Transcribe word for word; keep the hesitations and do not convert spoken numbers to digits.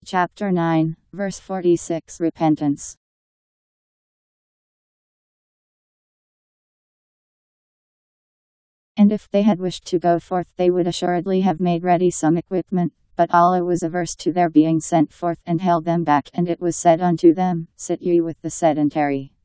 Chapter nine, verse forty-six. Repentance. And if they had wished to go forth, they would assuredly have made ready some equipment. But Allah was averse to their being sent forth, and held them back. And it was said unto them, Sit ye with the sedentary.